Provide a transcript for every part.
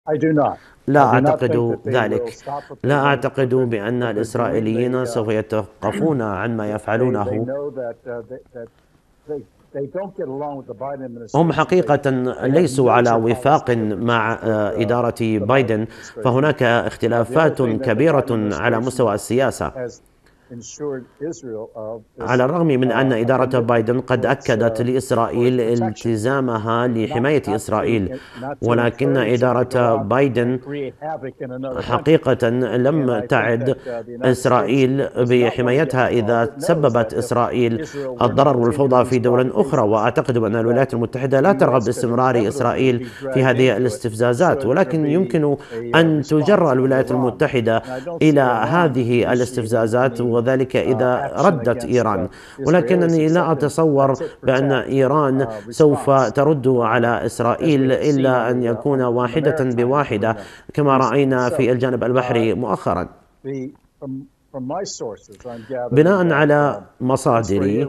لا أعتقد ذلك. لا أعتقد بأن الإسرائيليين سوف يتوقفون عن ما يفعلونه. هم حقيقة ليسوا على وفاق مع إدارة بايدن، فهناك اختلافات كبيرة على مستوى السياسة. على الرغم من أن إدارة بايدن قد أكدت لإسرائيل التزامها لحماية إسرائيل، ولكن إدارة بايدن حقيقة لم تعد إسرائيل بحمايتها إذا سببت إسرائيل الضرر والفوضى في دول أخرى. وأعتقد أن الولايات المتحدة لا ترغب باستمرار إسرائيل في هذه الاستفزازات، ولكن يمكن أن تجر الولايات المتحدة إلى هذه الاستفزازات، وذلك إذا ردت إيران. ولكنني لا أتصور بأن إيران سوف ترد على إسرائيل إلا أن يكون واحدة بواحدة كما رأينا في الجانب البحري مؤخرا. بناء على مصادري،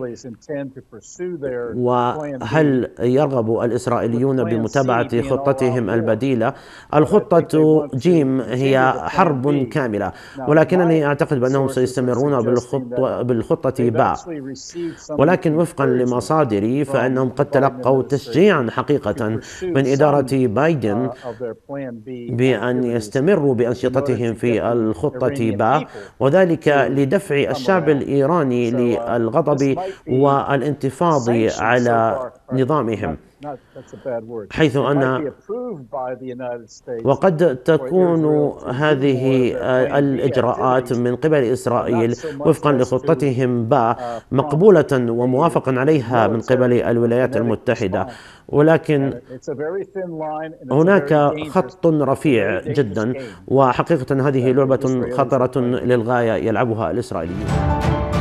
وهل يرغب الإسرائيليون بمتابعة خطتهم البديلة؟ الخطة جيم هي حرب كاملة، ولكنني أعتقد بأنهم سيستمرون بالخطة باء. ولكن وفقا لمصادري فإنهم قد تلقوا تشجيعا حقيقة من إدارة بايدن بأن يستمروا بأنشطتهم في الخطة باء، وذلك لدفع الشعب الإيراني للغضب والانتفاض على نظامهم، حيث أن وقد تكون هذه الإجراءات من قبل إسرائيل وفقا لخطتهم باء مقبولة وموافقا عليها من قبل الولايات المتحدة، ولكن هناك خط رفيع جدا، وحقيقة هذه لعبة خطرة للغاية يلعبها الإسرائيليون.